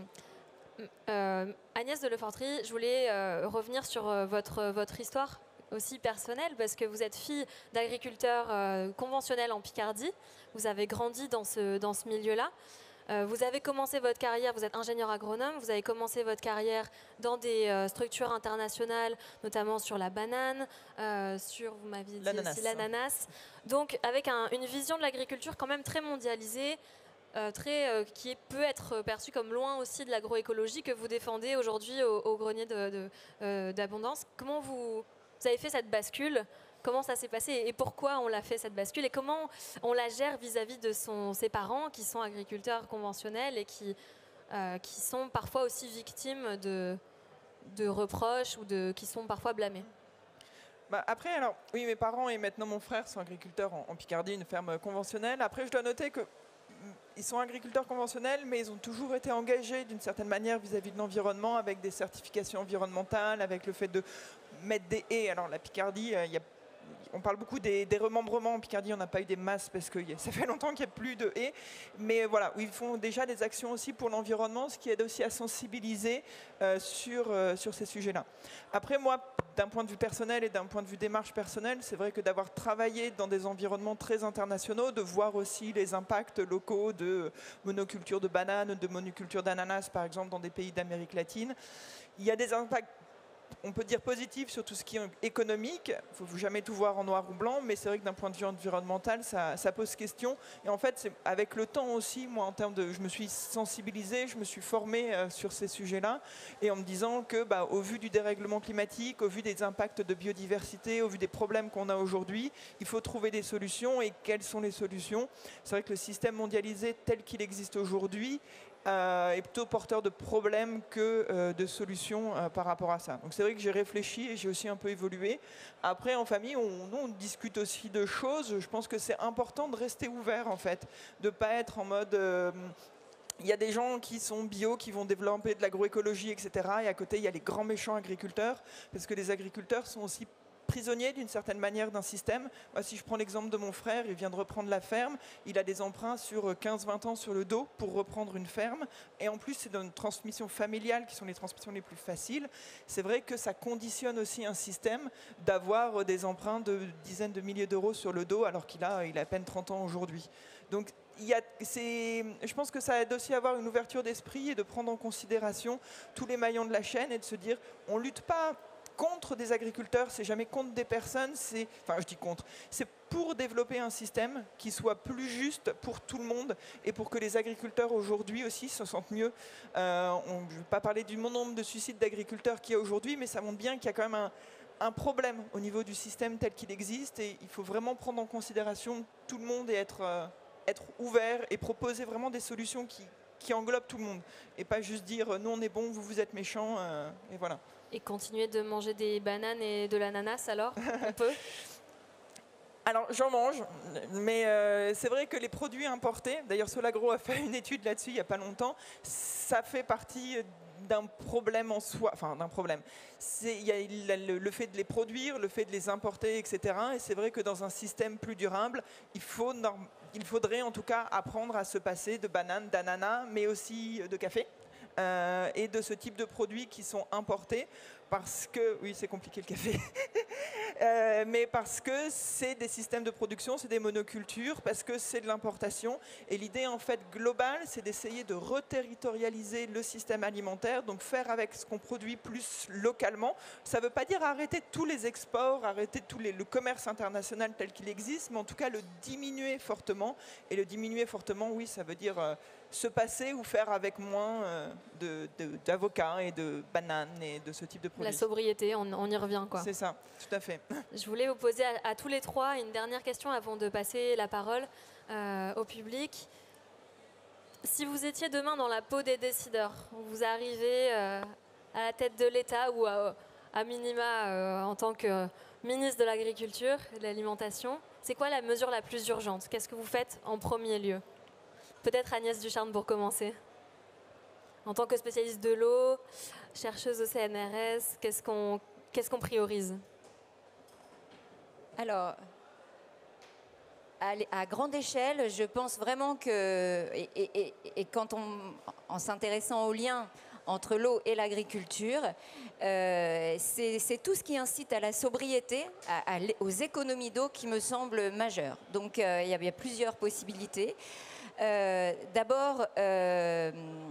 euh, Agnès de Lefortry, je voulais euh, revenir sur euh, votre, votre histoire aussi personnelle, parce que vous êtes fille d'agriculteurs euh, conventionnels en Picardie. Vous avez grandi dans ce, dans ce milieu-là. Euh, vous avez commencé votre carrière, vous êtes ingénieur agronome, vous avez commencé votre carrière dans des euh, structures internationales, notamment sur la banane, euh, sur, vous m'aviez dit aussi, l'ananas. Donc avec un, une vision de l'agriculture quand même très mondialisée, euh, très, euh, qui est, peut être perçue comme loin aussi de l'agroécologie que vous défendez aujourd'hui au, au grenier de, de, euh, d'Abondance. Comment vous, vous avez fait cette bascule ? Comment ça s'est passé et pourquoi on l'a fait cette bascule et comment on la gère vis-à-vis de son, ses parents qui sont agriculteurs conventionnels et qui, euh, qui sont parfois aussi victimes de, de reproches ou de, qui sont parfois blâmés. Bah après, alors, oui, mes parents et maintenant mon frère sont agriculteurs en, en Picardie, une ferme conventionnelle. Après, je dois noter que ils sont agriculteurs conventionnels, mais ils ont toujours été engagés d'une certaine manière vis-à-vis de l'environnement, avec des certifications environnementales, avec le fait de mettre des haies. Alors la Picardie, il y a on parle beaucoup des, des remembrements. En Picardie, on n'a pas eu des masses parce que ça fait longtemps qu'il n'y a plus de haies. Mais voilà, ils font déjà des actions aussi pour l'environnement, ce qui aide aussi à sensibiliser euh, sur, euh, sur ces sujets-là. Après, moi, d'un point de vue personnel et d'un point de vue démarche personnelle, c'est vrai que d'avoir travaillé dans des environnements très internationaux, de voir aussi les impacts locaux de monoculture de bananes, de monoculture d'ananas, par exemple, dans des pays d'Amérique latine, il y a des impacts, on peut dire positif sur tout ce qui est économique. Il ne faut jamais tout voir en noir ou blanc, mais c'est vrai que d'un point de vue environnemental, ça, ça pose question. Et en fait, c'est avec le temps aussi, moi, en termes de, je me suis sensibilisée, je me suis formée euh, sur ces sujets-là, et en me disant que, bah, au vu du dérèglement climatique, au vu des impacts de biodiversité, au vu des problèmes qu'on a aujourd'hui, il faut trouver des solutions. Et quelles sont les solutions ? C'est vrai que le système mondialisé tel qu'il existe aujourd'hui Euh, est plutôt porteur de problèmes que euh, de solutions euh, par rapport à ça. Donc c'est vrai que j'ai réfléchi et j'ai aussi un peu évolué. Après, en famille, on, on discute aussi de choses. Je pense que c'est important de rester ouvert, en fait, de ne pas être en mode... Euh, il y a des gens qui sont bio, qui vont développer de l'agroécologie, et cetera. Et à côté, il y a les grands méchants agriculteurs, parce que les agriculteurs sont aussi prisonnier d'une certaine manière d'un système. Moi, si je prends l'exemple de mon frère, il vient de reprendre la ferme, il a des emprunts sur quinze vingt ans sur le dos pour reprendre une ferme, et en plus c'est dans une transmission familiale qui sont les transmissions les plus faciles. C'est vrai que ça conditionne aussi un système d'avoir des emprunts de dizaines de milliers d'euros sur le dos alors qu'il a, il a à peine trente ans aujourd'hui. Donc il y a, c'est, je pense que ça aide aussi à avoir une ouverture d'esprit et de prendre en considération tous les maillons de la chaîne et de se dire on lutte pas contre des agriculteurs, c'est jamais contre des personnes, c'est, enfin je dis contre, c'est pour développer un système qui soit plus juste pour tout le monde et pour que les agriculteurs aujourd'hui aussi se sentent mieux. Euh, on, je ne vais pas parler du nombre de suicides d'agriculteurs qu'il y a aujourd'hui, mais ça montre bien qu'il y a quand même un, un problème au niveau du système tel qu'il existe et il faut vraiment prendre en considération tout le monde et être, euh, être ouvert et proposer vraiment des solutions qui, qui englobent tout le monde et pas juste dire nous on est bon, vous vous êtes méchants euh, et voilà. Et continuer de manger des bananes et de l'ananas alors, on peut ? Alors j'en mange, mais euh, c'est vrai que les produits importés, d'ailleurs Solagro a fait une étude là-dessus il n'y a pas longtemps, ça fait partie d'un problème en soi, enfin d'un problème. C'est, il y a le, le fait de les produire, le fait de les importer, et cetera. Et c'est vrai que dans un système plus durable, il, faut, il faudrait en tout cas apprendre à se passer de bananes, d'ananas, mais aussi de café. Euh, et de ce type de produits qui sont importés parce que, oui c'est compliqué le café, euh, mais parce que c'est des systèmes de production, c'est des monocultures, parce que c'est de l'importation et l'idée en fait globale c'est d'essayer de reterritorialiser le système alimentaire, donc faire avec ce qu'on produit plus localement. Ça ne veut pas dire arrêter tous les exports, arrêter tout les, le commerce international tel qu'il existe, mais en tout cas le diminuer fortement et le diminuer fortement, oui ça veut dire... Euh, se passer ou faire avec moins euh, de, de, d'avocats et de bananes et de ce type de produits. La sobriété, on, on y revient, quoi. C'est ça, tout à fait. Je voulais vous poser à, à tous les trois une dernière question avant de passer la parole euh, au public. Si vous étiez demain dans la peau des décideurs, vous arrivez euh, à la tête de l'État ou à, à minima euh, en tant que ministre de l'Agriculture et de l'Alimentation, c'est quoi la mesure la plus urgente? Qu'est-ce que vous faites en premier lieu? Peut-être Agnès Ducharme pour commencer. En tant que spécialiste de l'eau, chercheuse au C N R S, qu'est-ce qu'on qu'est-ce qu'on priorise? Alors, à, à grande échelle, je pense vraiment que, et, et, et, et quand on, en s'intéressant au lien entre l'eau et l'agriculture, euh, c'est tout ce qui incite à la sobriété, à, à, aux économies d'eau qui me semble majeur. Donc, euh, il y a, il y a plusieurs possibilités. Euh, D'abord, euh,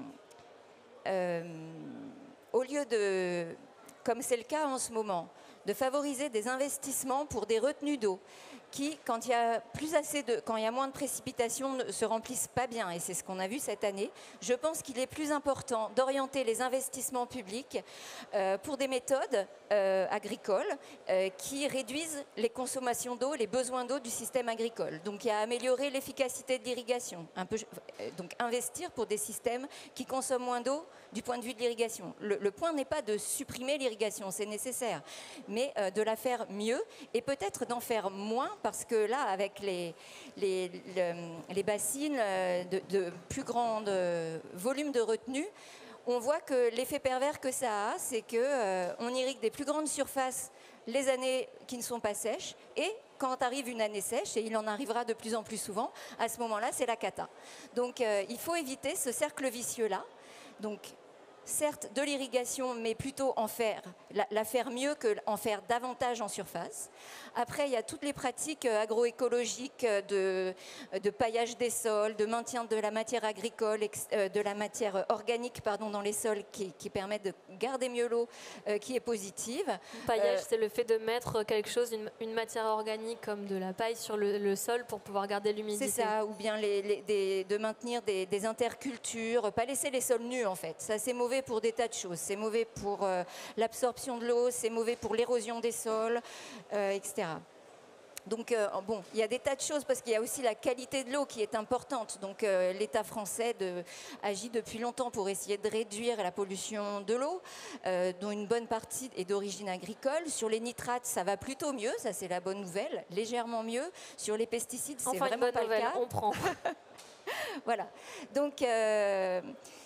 euh, au lieu de, comme c'est le cas en ce moment, de favoriser des investissements pour des retenues d'eau qui, quand il y a plus assez de, quand il y a moins de précipitations, ne se remplissent pas bien, et c'est ce qu'on a vu cette année. Je pense qu'il est plus important d'orienter les investissements publics euh, pour des méthodes euh, agricoles euh, qui réduisent les consommations d'eau, les besoins d'eau du système agricole. Donc, il y a améliorer l'efficacité de l'irrigation, un peu, donc investir pour des systèmes qui consomment moins d'eau du point de vue de l'irrigation. Le, le point n'est pas de supprimer l'irrigation, c'est nécessaire, mais euh, de la faire mieux et peut-être d'en faire moins, parce que là, avec les, les, les, les bassines de, de plus grand euh, volume de retenue, on voit que l'effet pervers que ça a, c'est qu'on euh, irrigue des plus grandes surfaces les années qui ne sont pas sèches, et quand arrive une année sèche, et il en arrivera de plus en plus souvent, à ce moment-là, c'est la cata. Donc, euh, il faut éviter ce cercle vicieux-là. Donc, certes, de l'irrigation, mais plutôt en faire, la, la faire mieux qu'en faire davantage en surface. Après, il y a toutes les pratiques agroécologiques de, de paillage des sols, de maintien de la matière agricole, de la matière organique pardon, dans les sols qui, qui permettent de garder mieux l'eau, euh, qui est positive. Le paillage, euh, c'est le fait de mettre quelque chose, une, une matière organique comme de la paille sur le, le sol pour pouvoir garder l'humidité. C'est ça, ou bien les, les, des, de maintenir des, des intercultures, pas laisser les sols nus en fait. Ça, c'est mauvais pour des tas de choses. C'est mauvais pour euh, l'absorption de l'eau, c'est mauvais pour l'érosion des sols, euh, et cetera. Donc, euh, bon, il y a des tas de choses parce qu'il y a aussi la qualité de l'eau qui est importante. Donc, euh, l'État français de, agit depuis longtemps pour essayer de réduire la pollution de l'eau, euh, dont une bonne partie est d'origine agricole. Sur les nitrates, ça va plutôt mieux, ça c'est la bonne nouvelle, légèrement mieux. Sur les pesticides, c'est enfin, vraiment une bonne pas nouvelle, le cas. On prend. Voilà. Donc, euh,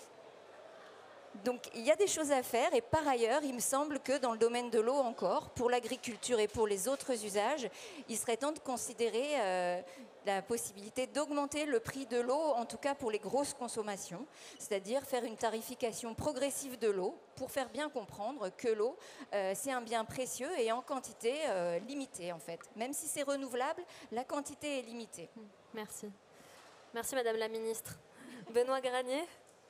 Donc il y a des choses à faire, et par ailleurs, il me semble que dans le domaine de l'eau encore, pour l'agriculture et pour les autres usages, il serait temps de considérer euh, la possibilité d'augmenter le prix de l'eau, en tout cas pour les grosses consommations, c'est-à-dire faire une tarification progressive de l'eau pour faire bien comprendre que l'eau, euh, c'est un bien précieux et en quantité euh, limitée en fait. Même si c'est renouvelable, la quantité est limitée. Merci. Merci Madame la Ministre. Benoît Granier.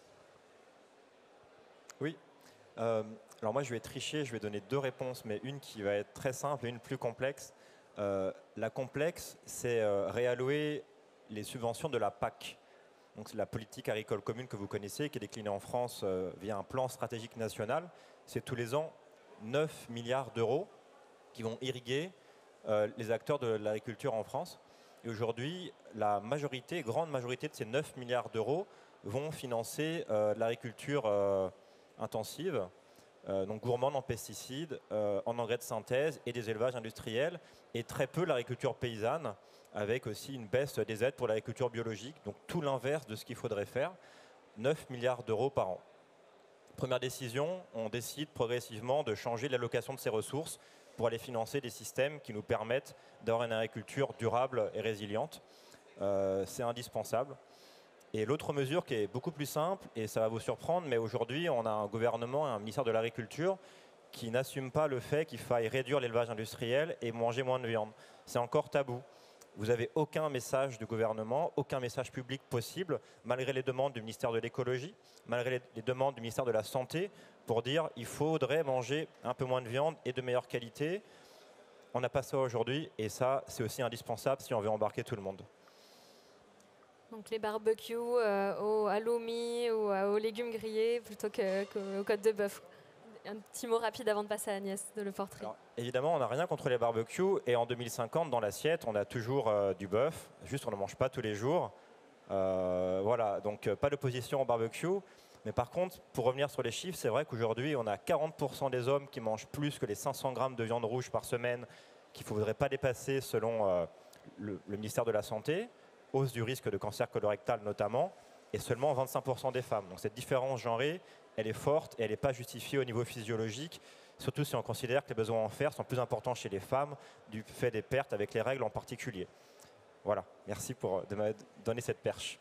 Oui. Euh, alors moi, je vais tricher, je vais donner deux réponses, mais une qui va être très simple et une plus complexe. Euh, la complexe, c'est euh, réallouer les subventions de la P A C. Donc c'est la politique agricole commune que vous connaissez, qui est déclinée en France euh, via un plan stratégique national. C'est tous les ans neuf milliards d'euros qui vont irriguer euh, les acteurs de l'agriculture en France. Et aujourd'hui, la majorité, grande majorité de ces neuf milliards d'euros vont financer euh, l'agriculture euh, intensive, euh, donc gourmande en pesticides, euh, en engrais de synthèse et des élevages industriels, et très peu l'agriculture paysanne, avec aussi une baisse des aides pour l'agriculture biologique, donc tout l'inverse de ce qu'il faudrait faire, neuf milliards d'euros par an. Première décision, on décide progressivement de changer l'allocation de ces ressources pour aller financer des systèmes qui nous permettent d'avoir une agriculture durable et résiliente. Euh, c'est indispensable. Et l'autre mesure qui est beaucoup plus simple, et ça va vous surprendre, mais aujourd'hui on a un gouvernement, un ministère de l'Agriculture qui n'assume pas le fait qu'il faille réduire l'élevage industriel et manger moins de viande. C'est encore tabou. Vous n'avez aucun message du gouvernement, aucun message public possible, malgré les demandes du ministère de l'Écologie, malgré les, les demandes du ministère de la Santé, pour dire qu'il faudrait manger un peu moins de viande et de meilleure qualité. On n'a pas ça aujourd'hui, et ça, c'est aussi indispensable si on veut embarquer tout le monde. Donc les barbecues euh, au halloumi ou euh, aux légumes grillés plutôt que, que, aux côtes de bœuf. Un petit mot rapide avant de passer à Agnès de Lefortry. Alors, évidemment, on n'a rien contre les barbecues et en deux mille cinquante, dans l'assiette, on a toujours euh, du bœuf. Juste, on ne mange pas tous les jours. Euh, voilà, donc euh, pas d'opposition au barbecue. Mais par contre, pour revenir sur les chiffres, c'est vrai qu'aujourd'hui, on a quarante pour cent des hommes qui mangent plus que les cinq cents grammes de viande rouge par semaine, qu'il ne faudrait pas dépasser selon euh, le, le ministère de la Santé, hausse du risque de cancer colorectal notamment, et seulement vingt-cinq pour cent des femmes. Donc cette différence genrée, elle est forte et elle n'est pas justifiée au niveau physiologique, surtout si on considère que les besoins en fer sont plus importants chez les femmes du fait des pertes avec les règles en particulier. Voilà, merci pour de me donner cette perche.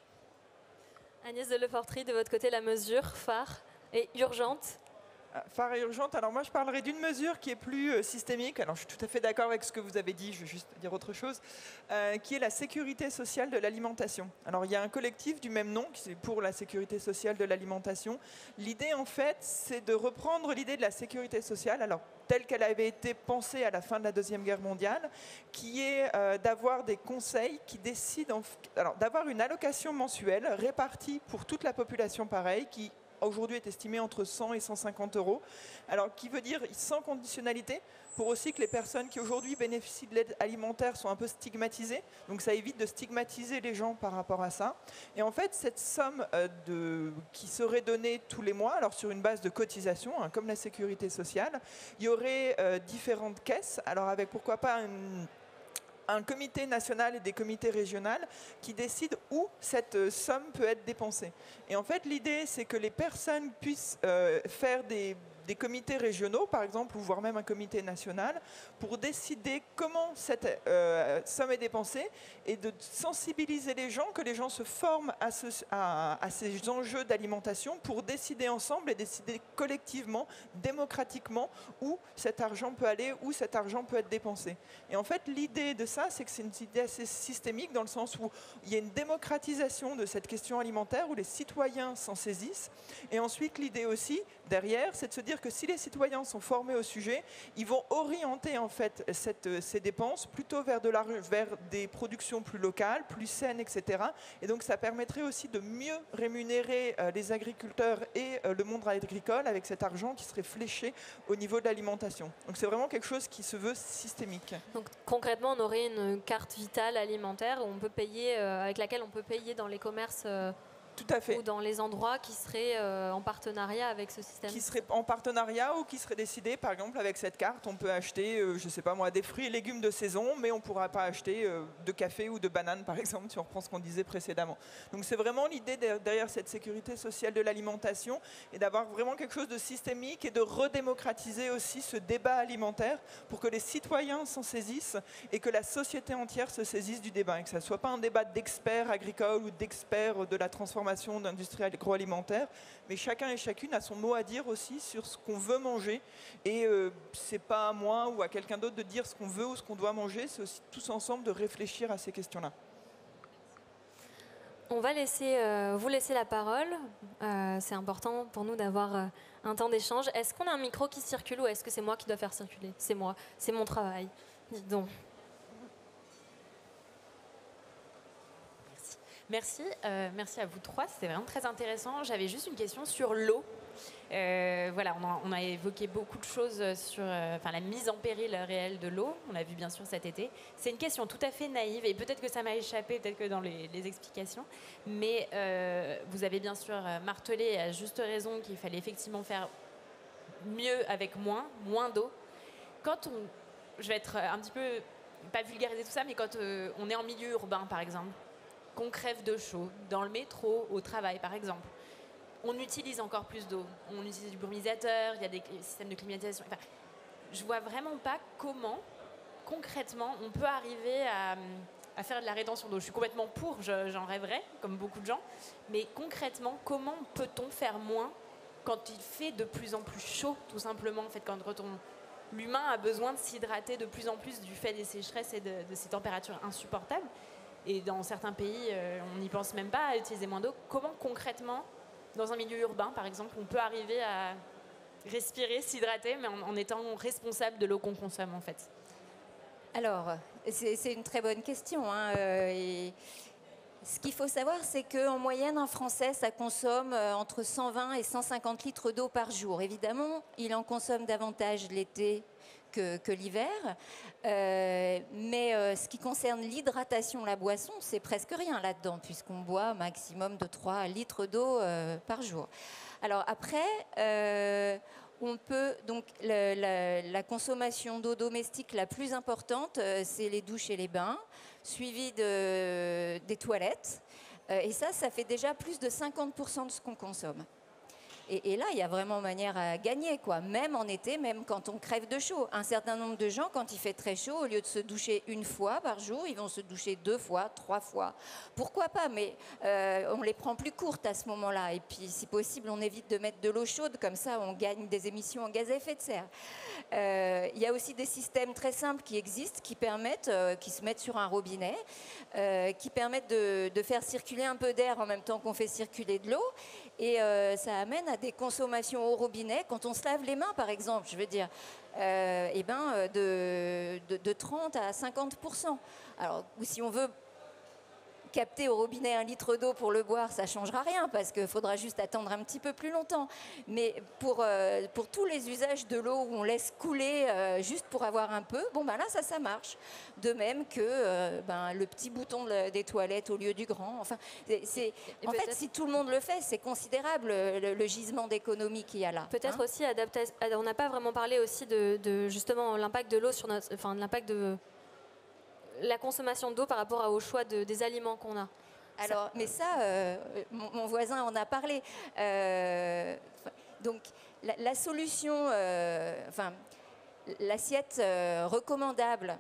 Agnès de Lefortry, de votre côté, la mesure phare et urgente. Phare et urgente. Alors moi, je parlerai d'une mesure qui est plus euh, systémique. Alors je suis tout à fait d'accord avec ce que vous avez dit, je vais juste dire autre chose, euh, qui est la sécurité sociale de l'alimentation. Alors il y a un collectif du même nom, qui est pour la sécurité sociale de l'alimentation. L'idée, en fait, c'est de reprendre l'idée de la sécurité sociale, alors telle qu'elle avait été pensée à la fin de la Deuxième Guerre mondiale, qui est euh, d'avoir des conseils qui décident, en, alors d'avoir une allocation mensuelle répartie pour toute la population pareil, qui aujourd'hui est estimé entre cent et cent cinquante euros. Alors, qui veut dire sans conditionnalité, pour aussi que les personnes qui aujourd'hui bénéficient de l'aide alimentaire sont un peu stigmatisées. Donc, ça évite de stigmatiser les gens par rapport à ça. Et en fait, cette somme euh, de, qui serait donnée tous les mois, alors sur une base de cotisation, hein, comme la sécurité sociale, il y aurait euh, différentes caisses. Alors, avec pourquoi pas une un comité national et des comités régionaux qui décident où cette euh, somme peut être dépensée. Et en fait, l'idée, c'est que les personnes puissent euh, faire des, des comités régionaux, par exemple, ou voire même un comité national, pour décider comment cette euh, somme est dépensée et de sensibiliser les gens, que les gens se forment à, ce, à, à ces enjeux d'alimentation pour décider ensemble et décider collectivement, démocratiquement, où cet argent peut aller, où cet argent peut être dépensé. Et en fait, l'idée de ça, c'est que c'est une idée assez systémique dans le sens où il y a une démocratisation de cette question alimentaire où les citoyens s'en saisissent. Et ensuite, l'idée aussi, derrière, c'est de se dire que si les citoyens sont formés au sujet, ils vont orienter en fait cette, ces dépenses plutôt vers, de la, vers des productions plus locales, plus saines, et cetera. Et donc, ça permettrait aussi de mieux rémunérer euh, les agriculteurs et euh, le monde agricole avec cet argent qui serait fléché au niveau de l'alimentation. Donc, c'est vraiment quelque chose qui se veut systémique. Donc, concrètement, on aurait une carte vitale alimentaire où on peut payer, euh, avec laquelle on peut payer dans les commerces euh, Tout à fait. ou dans les endroits qui seraient euh, en partenariat avec ce système. Qui serait en partenariat ou qui serait décidé, par exemple, avec cette carte, on peut acheter, euh, je ne sais pas moi, des fruits et légumes de saison, mais on ne pourra pas acheter euh, de café ou de banane, par exemple, si on reprend ce qu'on disait précédemment. Donc c'est vraiment l'idée derrière cette sécurité sociale de l'alimentation et d'avoir vraiment quelque chose de systémique et de redémocratiser aussi ce débat alimentaire pour que les citoyens s'en saisissent et que la société entière se saisisse du débat et que ça ne soit pas un débat d'experts agricoles ou d'experts de la transformation d'industrie agroalimentaire, mais chacun et chacune a son mot à dire aussi sur ce qu'on veut manger. Et euh, c'est pas à moi ou à quelqu'un d'autre de dire ce qu'on veut ou ce qu'on doit manger, c'est aussi tous ensemble de réfléchir à ces questions-là. On va laisser, euh, vous laisser la parole. Euh, c'est important pour nous d'avoir euh, un temps d'échange. Est-ce qu'on a un micro qui circule ou est-ce que c'est moi qui dois faire circuler? C'est moi, c'est mon travail. Dites donc. Merci, euh, merci à vous trois, c'était vraiment très intéressant. J'avais juste une question sur l'eau. Euh, voilà, on a, on a évoqué beaucoup de choses sur euh, enfin, la mise en péril réelle de l'eau. On l'a vu bien sûr cet été. C'est une question tout à fait naïve et peut-être que ça m'a échappé, peut-être que dans les, les explications. Mais euh, vous avez bien sûr martelé à juste raison qu'il fallait effectivement faire mieux avec moins, moins d'eau. Quand on, je vais être un petit peu, pas vulgariser tout ça, mais quand euh, on est en milieu urbain par exemple, qu'on crève de chaud, dans le métro, au travail par exemple, on utilise encore plus d'eau. On utilise du brumisateur, il y a des systèmes de climatisation. Enfin, je ne vois vraiment pas comment, concrètement, on peut arriver à, à faire de la rétention d'eau. Je suis complètement pour, je, j'en rêverais, comme beaucoup de gens. Mais concrètement, comment peut-on faire moins quand il fait de plus en plus chaud, tout simplement, en fait, quand on, l'humain a besoin de s'hydrater de plus en plus du fait des sécheresses et de, de ces températures insupportables. Et dans certains pays, euh, on n'y pense même pas à utiliser moins d'eau. Comment concrètement, dans un milieu urbain, par exemple, on peut arriver à respirer, s'hydrater, mais en, en étant responsable de l'eau qu'on consomme, en fait? Alors, c'est, c'est une très bonne question. Hein, euh, et Ce qu'il faut savoir, c'est qu'en moyenne, un Français, ça consomme euh, entre cent vingt et cent cinquante litres d'eau par jour. Évidemment, il en consomme davantage l'été que, que l'hiver. Euh, mais euh, ce qui concerne l'hydratation, la boisson, c'est presque rien là-dedans, puisqu'on boit un maximum de trois litres d'eau euh, par jour. Alors après, euh, on peut donc le, la, la consommation d'eau domestique la plus importante, euh, c'est les douches et les bains, suivi de, des toilettes. Euh, et ça, ça fait déjà plus de cinquante pour cent de ce qu'on consomme. Et, et là, il y a vraiment manière à gagner, quoi. Même en été, même quand on crève de chaud. Un certain nombre de gens, quand il fait très chaud, au lieu de se doucher une fois par jour, ils vont se doucher deux fois, trois fois. Pourquoi pas? Mais euh, on les prend plus courtes à ce moment-là. Et puis, si possible, on évite de mettre de l'eau chaude. Comme ça, on gagne des émissions en gaz à effet de serre. Euh, il y a aussi des systèmes très simples qui existent, qui permettent, euh, qui se mettent sur un robinet, euh, qui permettent de, de faire circuler un peu d'air en même temps qu'on fait circuler de l'eau. Et euh, ça amène à des consommations au robinet, quand on se lave les mains par exemple, je veux dire, euh, eh ben, de, de, de trente à cinquante pour cent. Alors, ou si on veut capter au robinet un litre d'eau pour le boire, ça ne changera rien parce qu'il faudra juste attendre un petit peu plus longtemps. Mais pour, euh, pour tous les usages de l'eau où on laisse couler euh, juste pour avoir un peu, bon ben là ça, ça marche. De même que euh, ben, le petit bouton de, des toilettes au lieu du grand. Enfin, c'est, en fait, si tout le monde le fait, c'est considérable le, le gisement d'économie qu'il y a là. Peut-être hein. aussi adapter. On n'a pas vraiment parlé aussi de, de justement l'impact de l'eau sur notre, enfin l'impact de la consommation d'eau par rapport au choix de, des aliments qu'on a. Alors, ça, mais ça, euh, mon, mon voisin en a parlé. Euh, donc, la, la solution, euh, enfin, l'assiette euh, recommandable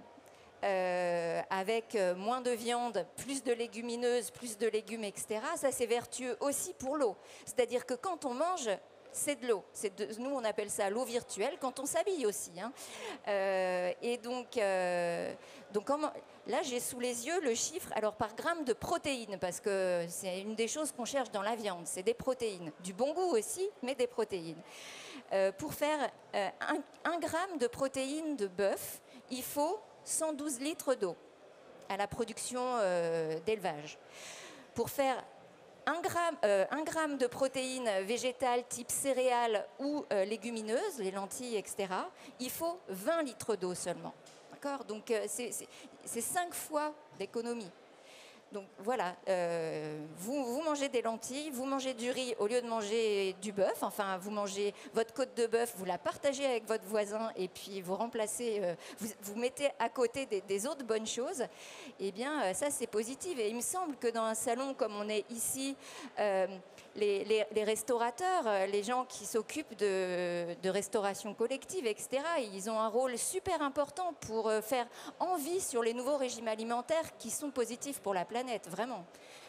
euh, avec euh, moins de viande, plus de légumineuses, plus de légumes, et cetera, ça, c'est vertueux aussi pour l'eau. C'est-à-dire que quand on mange, c'est de l'eau. Nous, on appelle ça l'eau virtuelle quand on s'habille aussi. Hein. Euh, et donc, euh, donc comment, là, j'ai sous les yeux le chiffre, alors par gramme de protéines, parce que c'est une des choses qu'on cherche dans la viande, c'est des protéines. Du bon goût aussi, mais des protéines. Euh, pour faire euh, un, un gramme de protéines de bœuf, il faut cent douze litres d'eau à la production euh, d'élevage. Pour faire Un gramme, euh, un gramme de protéines végétales type céréales ou euh, légumineuses, les lentilles, et cetera, il faut vingt litres d'eau seulement. D'accord ? Donc, euh, c'est, c'est, c'est cinq fois d'économie. Donc, voilà, euh, vous, vous mangez des lentilles, vous mangez du riz au lieu de manger du bœuf. Enfin, vous mangez votre côte de bœuf, vous la partagez avec votre voisin et puis vous remplacez, euh, vous, vous mettez à côté des, des autres bonnes choses. Eh bien, euh, ça, c'est positif. Et il me semble que dans un salon comme on est ici, euh, les, les, les restaurateurs, les gens qui s'occupent de, de restauration collective, et cetera, ils ont un rôle super important pour faire envie sur les nouveaux régimes alimentaires qui sont positifs pour la planète, vraiment.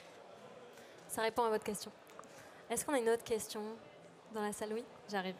Ça répond à votre question. Est-ce qu'on a une autre question dans la salle? Oui, j'arrive.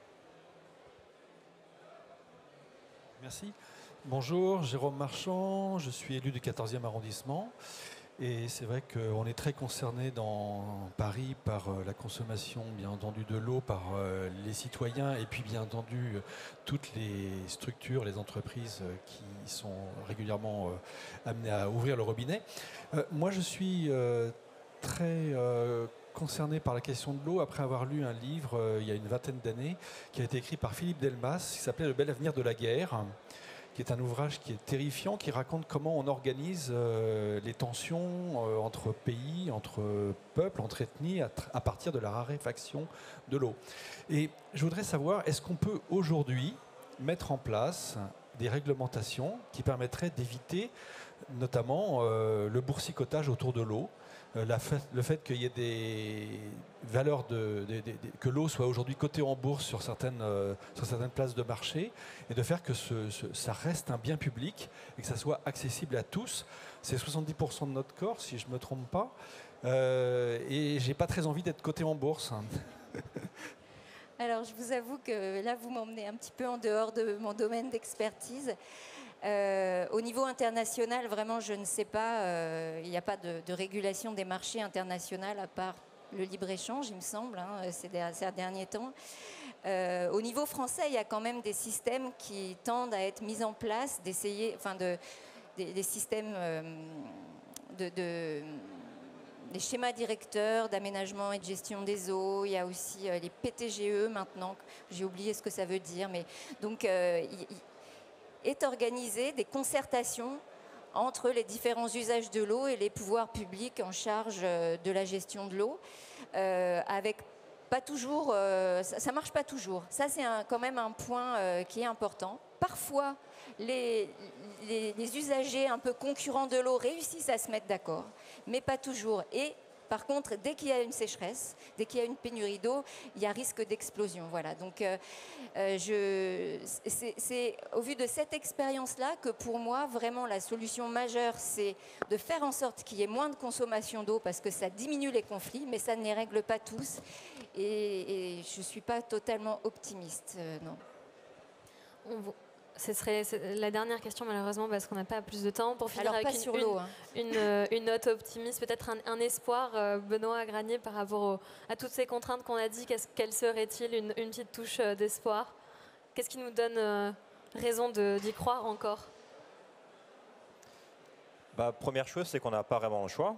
Merci. Bonjour, Jérôme Marchand, je suis élu du quatorzième arrondissement. Et c'est vrai qu'on est très concerné dans Paris par la consommation, bien entendu, de l'eau par les citoyens et puis, bien entendu, toutes les structures, les entreprises qui sont régulièrement amenées à ouvrir le robinet. Moi, je suis très concerné par la question de l'eau après avoir lu un livre il y a une vingtaine d'années qui a été écrit par Philippe Delmas, qui s'appelait « Le bel avenir de la guerre », qui est un ouvrage qui est terrifiant, qui raconte comment on organise euh, les tensions euh, entre pays, entre peuples, entre ethnies, à, à partir de la raréfaction de l'eau. Et je voudrais savoir, est-ce qu'on peut aujourd'hui mettre en place des réglementations qui permettraient d'éviter notamment euh, le boursicotage autour de l'eau, euh, la fait, le fait qu'il y ait des valeurs de, de, de, de, que l'eau soit aujourd'hui cotée en bourse sur certaines, euh, sur certaines places de marché, et de faire que ce, ce, ça reste un bien public et que ça soit accessible à tous. C'est soixante-dix pour cent de notre corps, si je ne me trompe pas, euh, et j'ai pas très envie d'être coté en bourse. Alors, je vous avoue que là, vous m'emmenez un petit peu en dehors de mon domaine d'expertise. Euh, au niveau international, vraiment, je ne sais pas, euh, il n'y a pas de, de régulation des marchés internationaux à part le libre-échange, il me semble, hein, ces, ces derniers temps. Euh, au niveau français, il y a quand même des systèmes qui tendent à être mis en place, d'essayer, enfin, de, des, des systèmes euh, de, de des schémas directeurs d'aménagement et de gestion des eaux. Il y a aussi euh, les P T G E maintenant. J'ai oublié ce que ça veut dire. Mais donc, euh, il, il est organisé des concertations entre les différents usages de l'eau et les pouvoirs publics en charge euh, de la gestion de l'eau, euh, avec pas toujours, euh, ça ne marche pas toujours. Ça, c'est quand même un point euh, qui est important. Parfois, les, les, les usagers un peu concurrents de l'eau réussissent à se mettre d'accord, mais pas toujours. Et par contre, dès qu'il y a une sécheresse, dès qu'il y a une pénurie d'eau, il y a risque d'explosion. Voilà. Donc, euh, euh, je, c'est, c'est au vu de cette expérience-là que pour moi, vraiment, la solution majeure, c'est de faire en sorte qu'il y ait moins de consommation d'eau parce que ça diminue les conflits, mais ça ne les règle pas tous. Et, et je ne suis pas totalement optimiste, euh, non. On, ce serait la dernière question, malheureusement, parce qu'on n'a pas plus de temps. Pour finir Alors, avec pas une, sur l'eau, hein. une, une, une note optimiste, peut-être un, un espoir, euh, Benoît Granier, par rapport au, à toutes ces contraintes qu'on a dit, quelle serait-il une, une petite touche d'espoir? Qu'est-ce qui nous donne euh, raison d'y croire encore? Bah, première chose, c'est qu'on n'a pas vraiment le choix.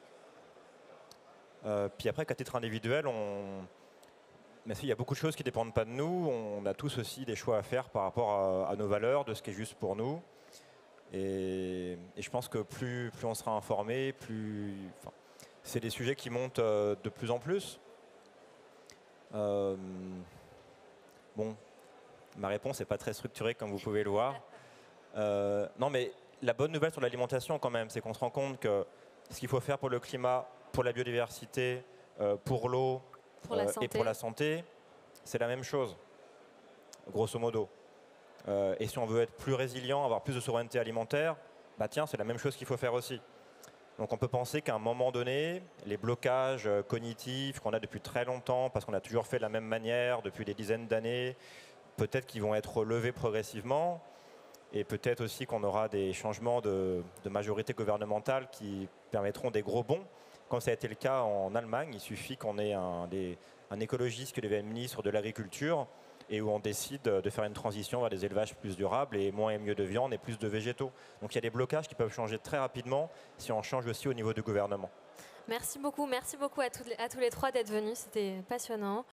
Euh, puis après, qu'à titre individuel, on... Mais il y a beaucoup de choses qui ne dépendent pas de nous. On a tous aussi des choix à faire par rapport à, à nos valeurs, de ce qui est juste pour nous. Et, et je pense que plus, plus on sera informé, plus... Enfin, c'est des sujets qui montent euh, de plus en plus. Euh, bon, ma réponse n'est pas très structurée, comme vous pouvez le voir. Euh, non, mais la bonne nouvelle sur l'alimentation, quand même, c'est qu'on se rend compte que ce qu'il faut faire pour le climat, pour la biodiversité, euh, pour l'eau, Pour la Euh, et pour la santé, c'est la même chose, grosso modo. Euh, et si on veut être plus résilient, avoir plus de souveraineté alimentaire, bah tiens, c'est la même chose qu'il faut faire aussi. Donc on peut penser qu'à un moment donné, les blocages euh, cognitifs qu'on a depuis très longtemps, parce qu'on a toujours fait de la même manière depuis des dizaines d'années, peut-être qu'ils vont être relevés progressivement, et peut-être aussi qu'on aura des changements de, de majorité gouvernementale qui permettront des gros bonds. Comme ça a été le cas en Allemagne, il suffit qu'on ait un, des, un écologiste qui devienne ministre de l'Agriculture et où on décide de faire une transition vers des élevages plus durables et moins et mieux de viande et plus de végétaux. Donc il y a des blocages qui peuvent changer très rapidement si on change aussi au niveau du gouvernement. Merci beaucoup, merci beaucoup à, toutes les, à tous les trois d'être venus, c'était passionnant.